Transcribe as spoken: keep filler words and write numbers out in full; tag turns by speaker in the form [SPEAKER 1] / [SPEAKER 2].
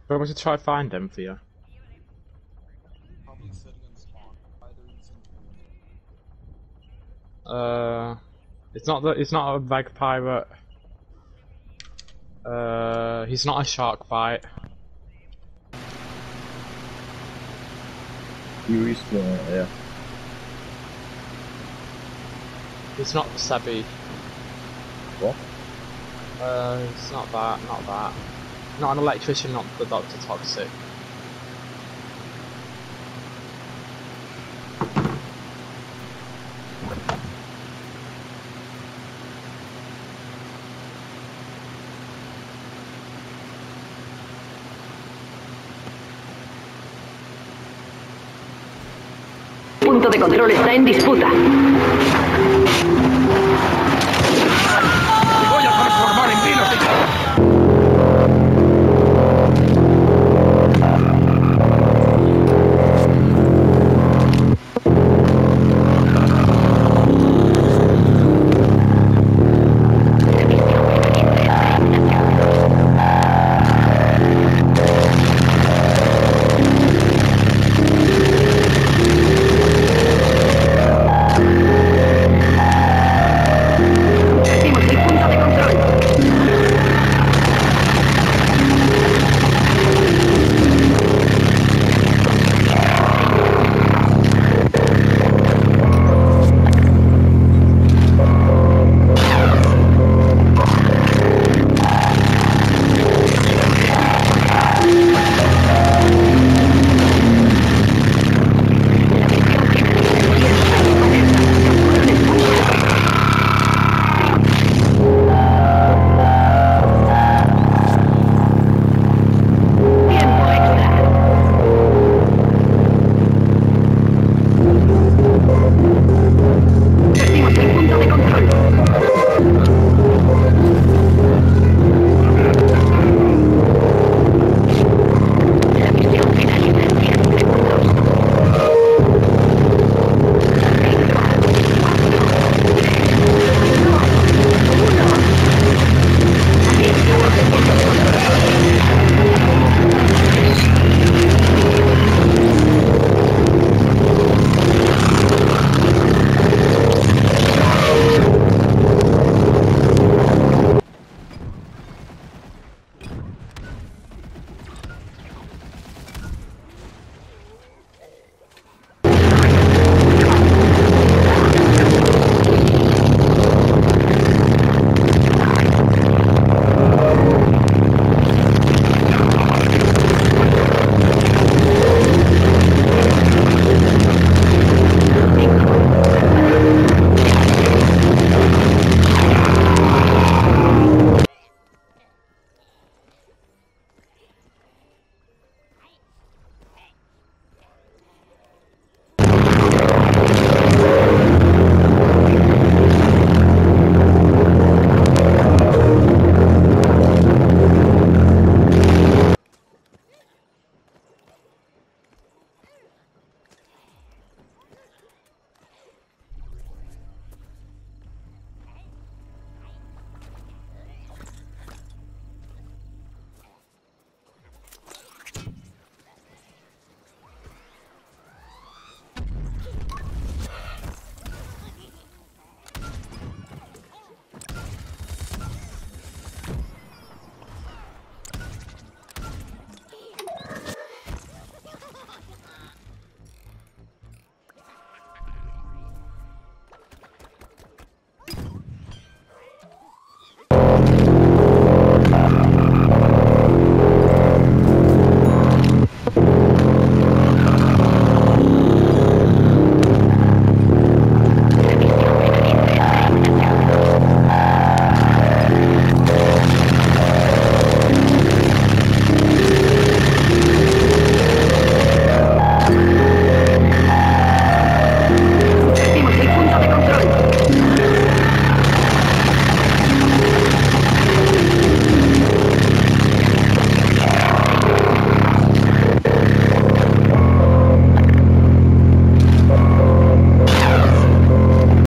[SPEAKER 1] Do you want me to try find him for you?
[SPEAKER 2] Probably sitting in spawn. Either using
[SPEAKER 1] Uh, it's not that. It's not a Veg Pirate. Uh, he's not a Shark Bite.
[SPEAKER 3] You respawn it, yeah.
[SPEAKER 1] He's not Sebi.
[SPEAKER 3] What?
[SPEAKER 1] Uh, it's not that. Not that. Not an electrician. Not the Doctor Toxic.
[SPEAKER 4] Punto de control está en disputa.